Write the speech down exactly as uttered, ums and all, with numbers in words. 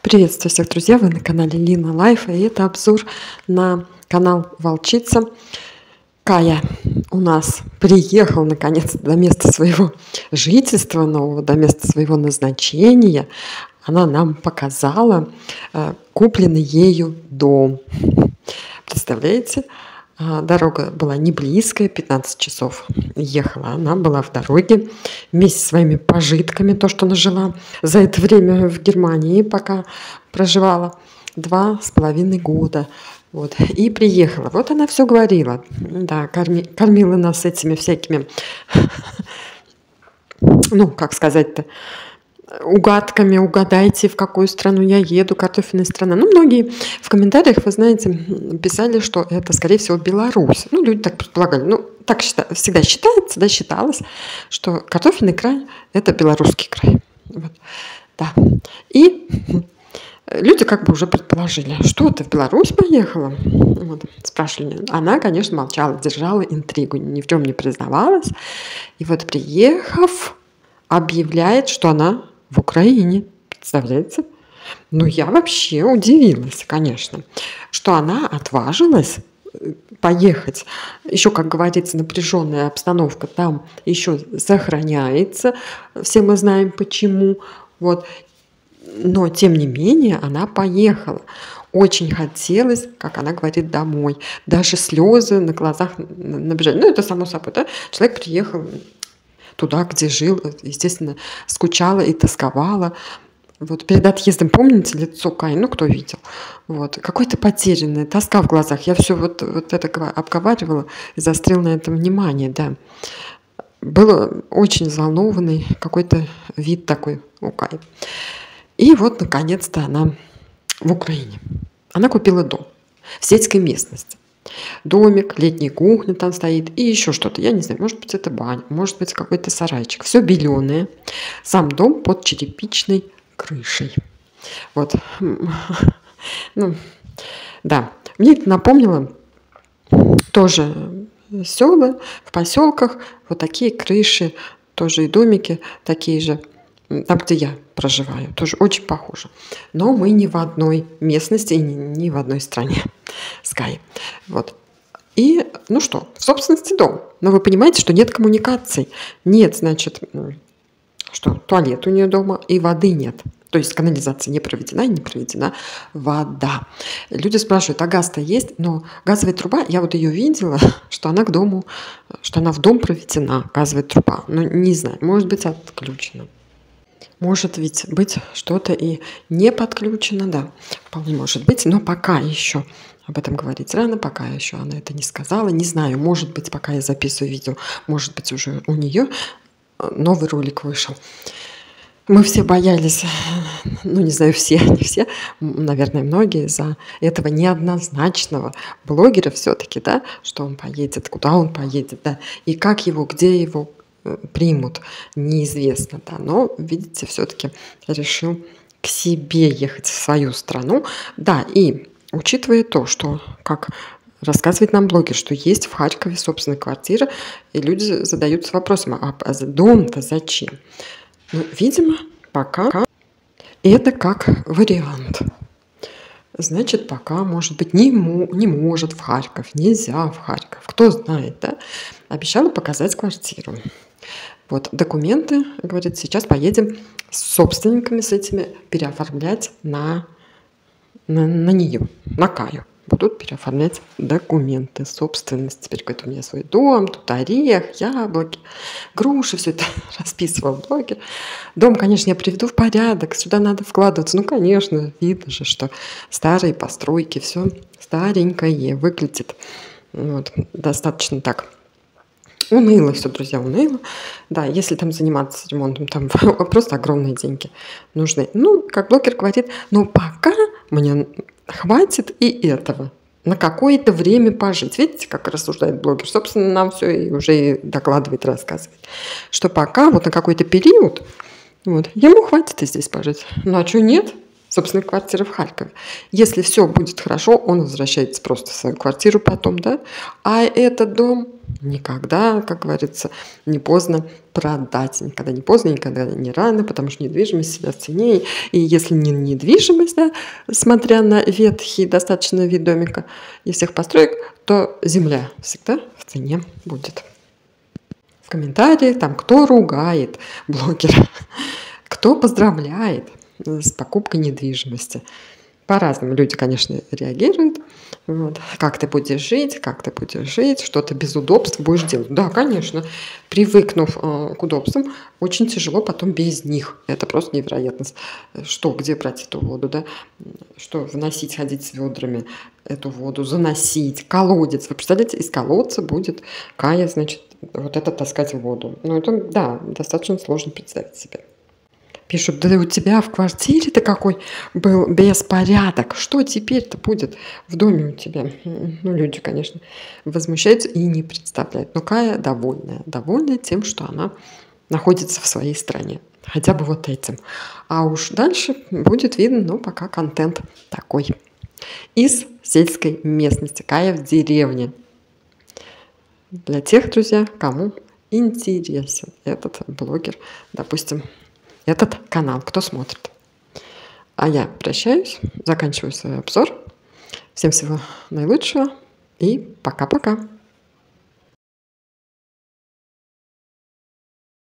Приветствую всех, друзья! Вы на канале Лина Лайф, и это обзор на канал Волчица. Кая у нас приехал наконец-то до места своего жительства нового, до места своего назначения. Она нам показала э, купленный ею дом. Представляете? Дорога была не близкая, пятнадцать часов ехала. Она была в дороге вместе со своими пожитками, то, что нажила за это время в Германии, пока проживала два с половиной года. Вот. И приехала. Вот она все говорила. Да, корми, кормила нас этими всякими, ну, как сказать-то, угадками, угадайте, в какую страну я еду, картофельная страна. Ну, многие в комментариях, вы знаете, писали, что это, скорее всего, Беларусь. Ну, люди так предполагали. Ну, так счита, всегда считается, да, считалось, что картофельный край – это белорусский край. Вот. Да. И люди как бы уже предположили, что ты в Беларусь поехала? Вот. Спрашивали. Она, конечно, молчала, держала интригу, ни в чем не признавалась. И вот приехав, объявляет, что она в Украине. Представляете? Ну, я вообще удивилась, конечно, что она отважилась поехать. Еще, как говорится, напряженная обстановка там еще сохраняется. Все мы знаем, почему. Вот. Но, тем не менее, она поехала. Очень хотелось, как она говорит, домой. Даже слезы на глазах набежали. Ну, это само собой, да? Человек приехал туда, где жил, естественно, скучала и тосковала. Вот перед отъездом, помните, лицо Каи, ну, кто видел? Вот, какой-то потерянный, тоска в глазах. Я все вот, вот это обговаривала и заострила на этом внимание, да. Был очень взволнованный какой-то вид такой у Каи. И вот, наконец-то, она в Украине. Она купила дом в сельской местности. Домик, летняя кухня там стоит и еще что-то. Я не знаю, может быть, это баня, может быть, какой-то сарайчик. Все беленое. Сам дом под черепичной крышей. Вот. Ну, да. Мне это напомнило тоже села в поселках. Вот такие крыши, тоже и домики такие же. Там, где я проживаю, тоже очень похоже. Но мы не в одной местности и не в одной стране с Каей. Вот. И, ну что, в собственности дом. Но вы понимаете, что нет коммуникаций. Нет, значит, что туалет у нее дома и воды нет. То есть канализация не проведена и не проведена вода. Люди спрашивают, а газ-то есть? Но газовая труба, я вот ее видела, что она к дому, что она в дом проведена, газовая труба. Но не знаю, может быть, отключена. Может ведь быть что-то и не подключено, да, вполне может быть, но пока еще об этом говорить рано, пока еще она это не сказала, не знаю, может быть, пока я записываю видео, может быть, уже у нее новый ролик вышел. Мы все боялись, ну, не знаю, все, не все, наверное, многие, за этого неоднозначного блогера все-таки, да, что он поедет, куда он поедет, да, и как его, где его примут, неизвестно, да, но, видите, все-таки решил к себе ехать в свою страну, да, и учитывая то, что, как рассказывает нам блогер, что есть в Харькове собственная квартира, и люди задаются вопросом, а, а дом-то зачем? Ну, видимо, пока это как вариант. Значит, пока, может быть, не, не может в Харьков, нельзя в Харьков, кто знает, да, обещала показать квартиру. Вот документы, говорит, сейчас поедем с собственниками с этими переоформлять на, на, на нее, на Каю. Будут переоформлять документы, собственность. Теперь, говорит, у меня свой дом, тут орех, яблоки, груши, все это расписывал блогер. Дом, конечно, я приведу в порядок, сюда надо вкладываться. Ну, конечно, видно же, что старые постройки, все старенькое выглядит. Вот, достаточно так уныло все, друзья, уныло. Да, если там заниматься ремонтом, там просто огромные деньги нужны. Ну, как блогер говорит, ну, пока мне хватит и этого. На какое-то время пожить. Видите, как рассуждает блогер? Собственно, нам все и уже и докладывает, рассказывает. Что пока, вот на какой-то период, вот, ему хватит и здесь пожить. Ну, а что нет? собственной квартиры в Харькове. Если все будет хорошо, он возвращается просто в свою квартиру потом, да. А этот дом никогда, как говорится, не поздно продать. Никогда не поздно, никогда не рано, потому что недвижимость всегда в цене. И если не недвижимость, да, смотря на ветхий достаточно вид домика и всех построек, то земля всегда в цене будет. В комментариях там кто ругает блогера, кто поздравляет с покупкой недвижимости. По-разному люди, конечно, реагируют. Вот. Как ты будешь жить, как ты будешь жить, что-то без удобств будешь делать. Да, конечно, привыкнув э, к удобствам, очень тяжело потом без них. Это просто невероятность. Что, где брать эту воду, да? Что, выносить, ходить с ведрами эту воду, заносить, колодец. Вы представляете, из колодца будет Кая, значит, вот это таскать воду. Ну, это, да, достаточно сложно представить себе. Пишут, да у тебя в квартире-то какой был беспорядок. Что теперь-то будет в доме у тебя? Ну, люди, конечно, возмущаются и не представляют. Но Кая довольная. Довольная тем, что она находится в своей стране. Хотя бы вот этим. А уж дальше будет видно, но пока контент такой. Из сельской местности. Кая в деревне. Для тех, друзья, кому интересен этот блогер, допустим, этот канал, кто смотрит. А я прощаюсь, заканчиваю свой обзор. Всем всего наилучшего и пока-пока.